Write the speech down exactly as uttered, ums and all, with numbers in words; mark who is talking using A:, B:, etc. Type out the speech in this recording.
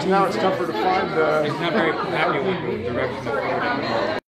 A: because now it's tougher to find the.
B: He's not very happy with the direction of Florida.